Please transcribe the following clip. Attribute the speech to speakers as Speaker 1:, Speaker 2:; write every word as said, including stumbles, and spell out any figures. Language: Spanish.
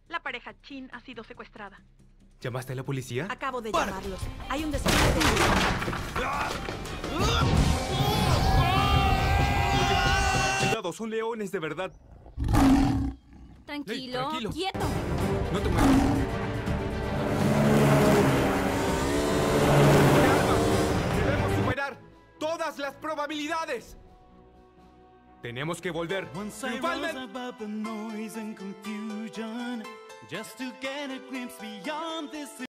Speaker 1: La pareja Chin ha sido secuestrada.
Speaker 2: ¿Llamaste a la policía?
Speaker 3: Acabo de llamarlos. Hay un desastre.
Speaker 2: Cuidado, son leones de verdad.
Speaker 4: Tranquilo,
Speaker 2: Hey, tranquilo.
Speaker 4: quieto.
Speaker 2: No te muevas. ¡Debemos superar todas las probabilidades! Tenemos que volver
Speaker 5: Once I rose
Speaker 2: triunfalmente.
Speaker 5: above the noise and confusion, just to get a glimpse beyond this